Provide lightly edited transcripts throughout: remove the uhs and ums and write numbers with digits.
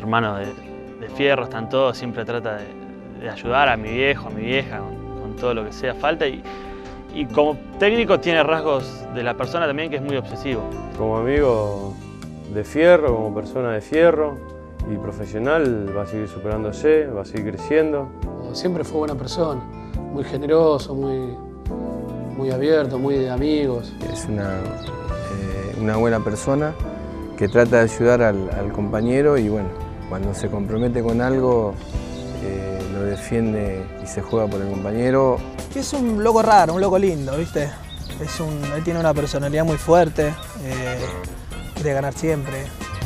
hermano de fierro, están todos, siempre trata de ayudar a mi viejo, a mi vieja, con todo lo que sea falta. Y como técnico tiene rasgos de la persona también que es muy obsesivo. Como amigo de fierro, como persona de fierro y profesional, va a seguir superándose, va a seguir creciendo. Siempre fue buena persona, muy generoso, muy abierto, muy de amigos. Es una buena persona que trata de ayudar al compañero y bueno, cuando se compromete con algo lo defiende y se juega por el compañero. Es un loco raro, un loco lindo, ¿viste? Él tiene una personalidad muy fuerte, quiere ganar siempre.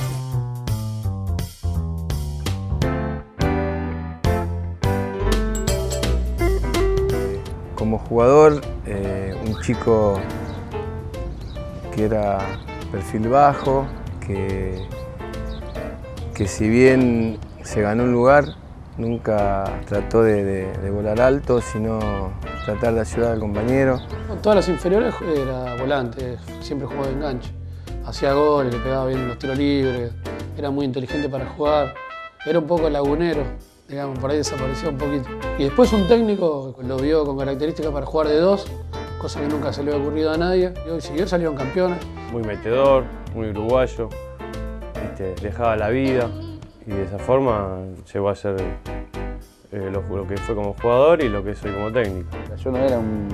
Como jugador, un chico que era perfil bajo, que si bien se ganó un lugar, nunca trató de volar alto, sino tratar de ayudar al compañero. Todas las inferiores era volante, siempre jugaba de enganche. Hacía goles, le pegaba bien los tiros libres, era muy inteligente para jugar, era un poco lagunero, digamos, por ahí desapareció un poquito. Y después un técnico lo vio con características para jugar de dos, cosa que nunca se le había ocurrido a nadie, y hoy siguió, salieron campeones. Muy metedor, muy uruguayo, ¿viste? Dejaba la vida y de esa forma llegó a ser lo que fue como jugador y lo que soy como técnico. Yo no era un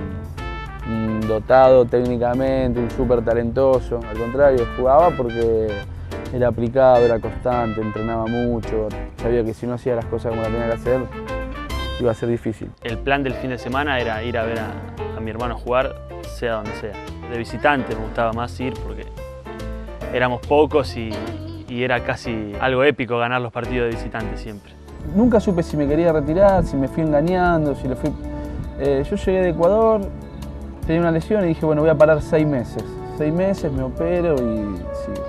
dotado técnicamente, un súper talentoso, al contrario, jugaba porque era aplicado, era constante, entrenaba mucho, sabía que si no hacía las cosas como las tenía que hacer, iba a ser difícil. El plan del fin de semana era ir a ver a mi hermano jugar, sea donde sea. De visitante me gustaba más ir porque éramos pocos y era casi algo épico ganar los partidos de visitante siempre. Nunca supe si me quería retirar, si me fui engañando, si le fui... yo llegué de Ecuador, tenía una lesión y dije, bueno, voy a parar 6 meses. 6 meses, me opero y sigo.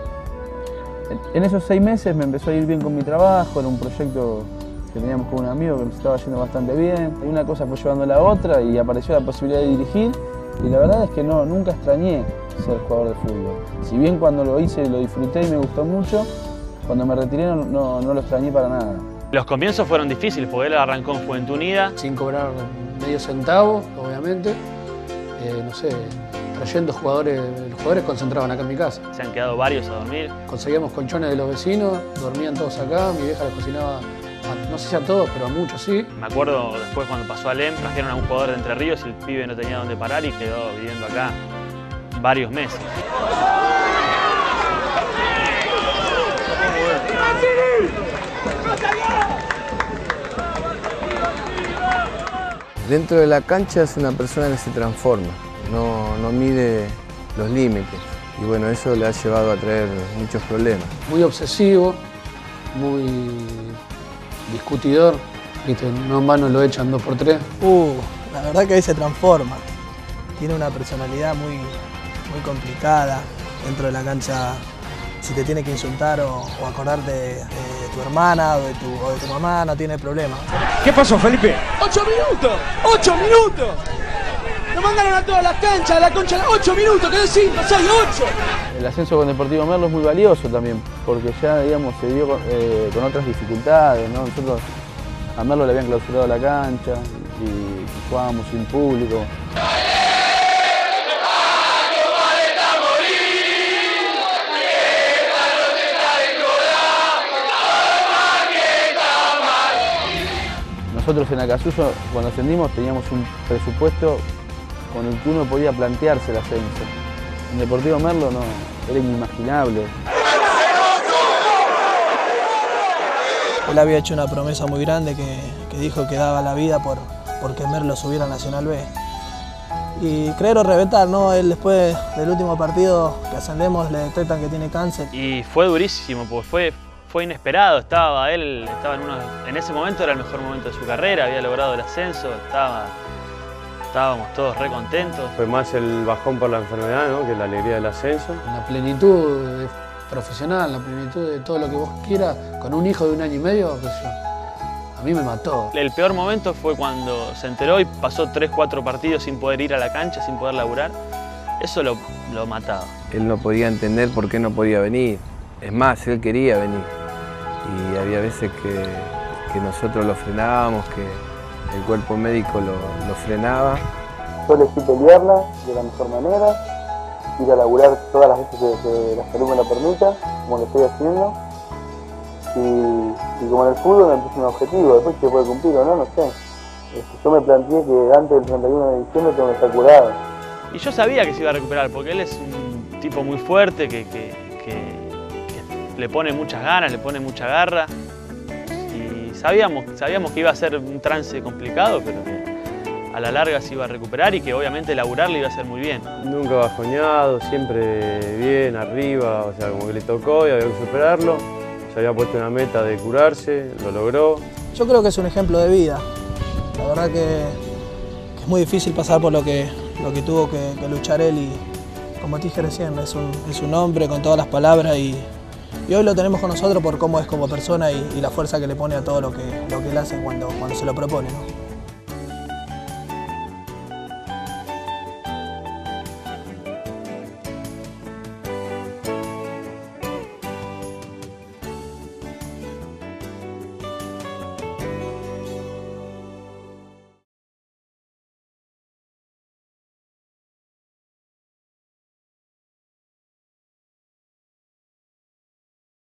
En esos 6 meses me empezó a ir bien con mi trabajo, era un proyecto que teníamos con un amigo que nos estaba yendo bastante bien. Y una cosa fue llevando a la otra y apareció la posibilidad de dirigir y la verdad es que nunca extrañé ser jugador de fútbol. Si bien cuando lo hice lo disfruté y me gustó mucho, cuando me retiré no lo extrañé para nada. Los comienzos fueron difíciles porque él arrancó en Juventud Unida. Sin cobrar medio centavo, obviamente, no sé, trayendo jugadores, los jugadores concentraban acá en mi casa. Se han quedado varios a dormir. Conseguíamos colchones de los vecinos, dormían todos acá, mi vieja les cocinaba, no sé si a todos, pero a muchos sí. Me acuerdo después cuando pasó a Lem, trajeron a un jugador de Entre Ríos y el pibe no tenía dónde parar y quedó viviendo acá varios meses. Dentro de la cancha es una persona que se transforma, no mide los límites y bueno, eso le ha llevado a traer muchos problemas. Muy obsesivo, muy discutidor, ¿viste? No en vano lo echan 2 por 3. La verdad que ahí se transforma. Tiene una personalidad muy complicada dentro de la cancha. Si te tiene que insultar o acordarte de tu hermana o de tu mamá, no tiene problema. ¿Qué pasó, Felipe? 8 minutos, 8 minutos. Nos mandaron a todas las canchas, a la concha, 8 minutos, quedó 5, 6, 8. El ascenso con Deportivo Merlo es muy valioso también, porque ya, digamos, se dio con otras dificultades, ¿no? Nosotros a Merlo le habían clausurado la cancha y jugábamos sin público. Nosotros en Acasuso, cuando ascendimos, teníamos un presupuesto con el que uno podía plantearse el ascenso. En Deportivo Merlo no, era inimaginable. Él había hecho una promesa muy grande que dijo que daba la vida porque Merlo subiera a Nacional B. Y creer o reventar, ¿no? Él después del último partido que ascendemos le detectan que tiene cáncer. Y fue durísimo porque fue inesperado, él estaba en ese momento era el mejor momento de su carrera, había logrado el ascenso, estábamos todos re contentos. Fue más el bajón por la enfermedad, ¿no?, que la alegría del ascenso. La plenitud profesional, la plenitud de todo lo que vos quieras, con un hijo de 1 año y medio, qué sé yo, a mí me mató. El peor momento fue cuando se enteró y pasó 3, 4 partidos sin poder ir a la cancha, sin poder laburar. Eso lo mataba. Él no podía entender por qué no podía venir. Es más, él quería venir. y había veces que nosotros lo frenábamos, que el cuerpo médico lo frenaba. Yo elegí pelearla de la mejor manera, ir a laburar todas las veces que la salud me lo permita, como lo estoy haciendo. Y como en el fútbol me puse un objetivo, después se puede cumplir o no, no sé. Yo me planteé que antes del 31 de diciembre tengo que estar curado. Y yo sabía que se iba a recuperar, porque él es un tipo muy fuerte, que le pone muchas ganas, le pone mucha garra. Y sabíamos que iba a ser un trance complicado, pero que a la larga se iba a recuperar y que obviamente laburar le iba a hacer muy bien. Nunca bajoneado, siempre bien, arriba, o sea, como que le tocó y había que superarlo. Se había puesto una meta de curarse, lo logró. Yo creo que es un ejemplo de vida. La verdad que es muy difícil pasar por lo que tuvo que luchar él y, como te dije recién, es un hombre con todas las palabras y hoy lo tenemos con nosotros por cómo es como persona y la fuerza que le pone a todo lo que él hace cuando se lo propone, ¿no?